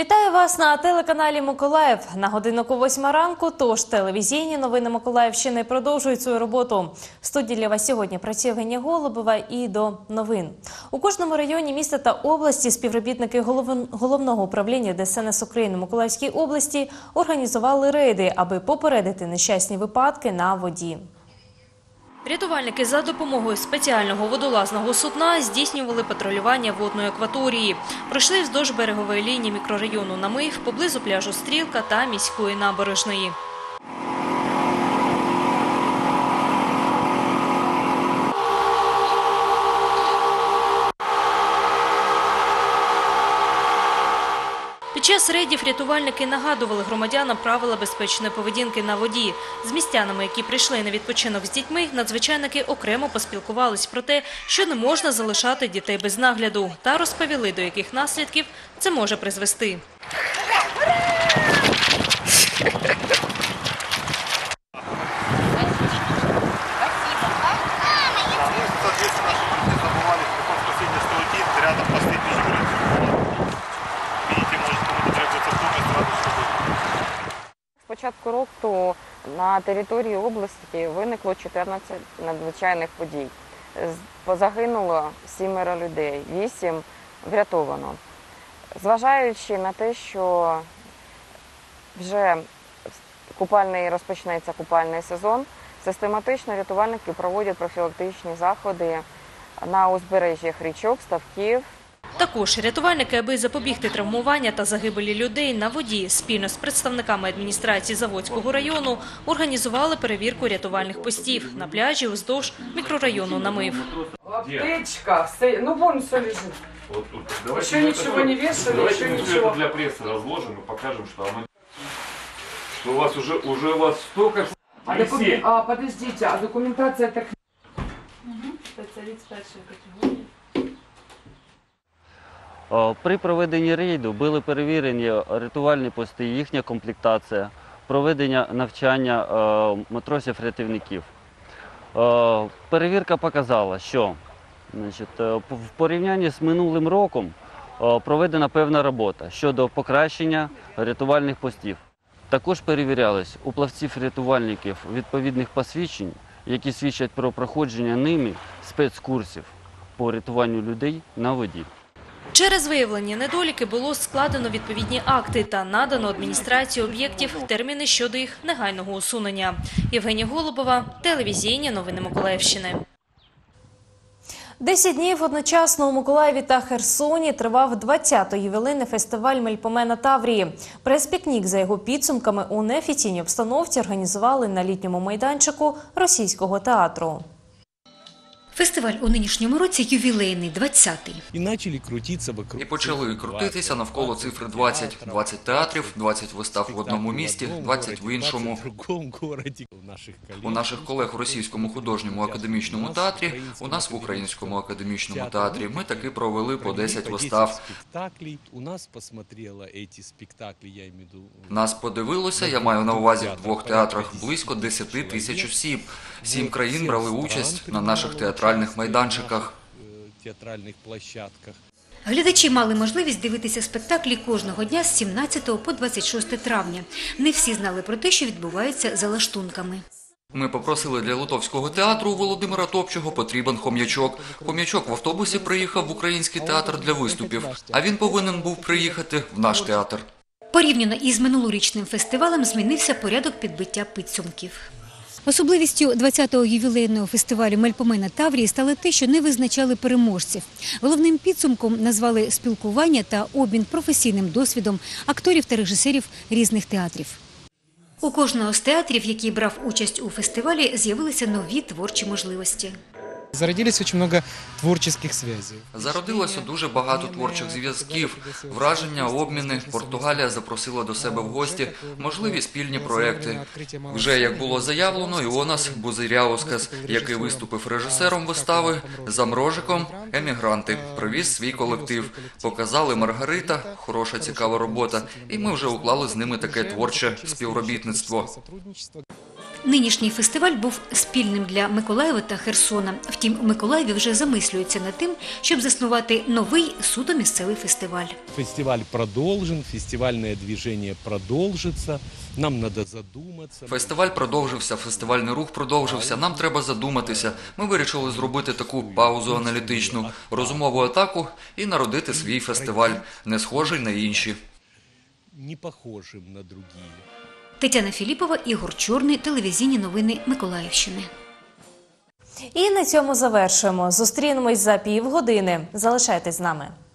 Вітаю вас на телеканалі Миколаїв. На годиннику 8 ранку, тож телевізійні новини Миколаївщини продовжують свою роботу. В студії для вас сьогодні працює Євгенія Голубова і до новин. У кожному районі міста та області співробітники Головного управління ДСНС України Миколаївській області організували рейди, аби попередити нещасні випадки на воді. Рятувальники за допомогою спеціального водолазного судна здійснювали патрулювання водної акваторії. Пройшли вздовж берегової лінії мікрорайону Намив, поблизу пляжу Стрілка та міської набережної. Під час рейдів рятувальники нагадували громадянам правила безпечної поведінки на воді. З містянами, які прийшли на відпочинок з дітьми, надзвичайники окремо поспілкувались про те, що не можна залишати дітей без нагляду, та розповіли, до яких наслідків це може призвести. З початку року на території області виникло 14 надзвичайних подій. Загинуло 7 людей, 8 врятовано. Зважаючи на те, що вже розпочнеться купальний сезон, систематично рятувальники проводять профілактичні заходи на узбережжях річок, ставків. Також рятувальники, аби запобігти травмування та загибелі людей на воді, спільно з представниками адміністрації Заводського району організували перевірку рятувальних постів на пляжі уздовж мікрорайону Намив. Аптечка, ну вон все лежит. Вот тут. Еще ничего не вешали, еще ничего. Это для прессы разложим и покажем, что у вас уже у вас столько. Подождите, а документация так. Спеціаліст першої категорії. При проведенні рейду були перевірені рятувальні пости, їхня комплектація, проведення навчання матросів-рятівників. Перевірка показала, що в порівнянні з минулим роком проведена певна робота щодо покращення рятувальних постів. Також перевірялись у плавців-рятувальників відповідних посвідчень, які свідчать про проходження ними спецкурсів по рятуванню людей на воді. Через виявлені недоліки було складено відповідні акти та надано адміністрації об'єктів терміни щодо їх негайного усунення. Євгенія Голубова, телевізійні новини Миколаївщини. 10 днів одночасно у Миколаєві та Херсоні тривав 20-й ювілейний фестиваль «Мельпомена Таврії». Прес-пікнік за його підсумками у неофіційній обстановці організували на літньому майданчику Російського театру. Фестиваль у нинішньому році ювілейний, 20-й. І почали крутитися навколо цифри 20. 20 театрів, 20 вистав в одному місті, 20 в іншому. У наших колег у Російському художньому академічному театрі, у нас в Українському академічному театрі ми таки провели по 10 вистав. Нас подивилося, я маю на увазі в 2 театрах, близько 10 тисяч осіб. 7 країн брали участь на наших театральних майданчиках. Глядачі мали можливість дивитися спектаклі кожного дня з 17 по 26 травня. Не всі знали про те, що відбувається за лаштунками. Ми попросили для Литовського театру Володимира Топчого потрібен хом'ячок. Хом'ячок в автобусі приїхав в Український театр для виступів, а він повинен був приїхати в наш театр. Порівняно із минулорічним фестивалем змінився порядок підбиття підсумків. Особливістю 20-го ювілейного фестивалю «Мельпомена Таврії» стало те, що не визначали переможців. Головним підсумком назвали спілкування та обмін професійним досвідом акторів та режисерів різних театрів. У кожного з театрів, який брав участь у фестивалі, з'явилися нові творчі можливості. Зародилось очень много творческих связей. Зародилося дуже багато творчих зв'язків, враження, обміни. Португалія запросила до себе в гості можливі спільні проекти. Вже, як було заявлено, Іонас Бузиряускас, який виступив режисером вистави, Замрожиком «Емігранти», привіз свій колектив. Показали «Маргарита», хороша, цікава робота, і ми вже уклали з ними таке творче співробітництво. Нинішній фестиваль був спільним для Миколаєва та Херсона. Втім, в Миколаєві вже замислюються над тим, щоб заснувати новий суто місцевий фестиваль. Фестиваль продолжен, фестивальное движение продолжится. Нам надо задуматься. Фестиваль продовжився, фестивальний рух продовжився. Нам треба задуматися. Ми вирішили зробити таку паузу аналітичну, розумову атаку і народити свій фестиваль, не схожий на інші. Не похожим на другие. Тетяна Філіпова, Ігор Чорний, телевізійні новини Миколаївщини. І на цьому завершуємо. Зустрінемось за півгодини. Залишайтесь з нами.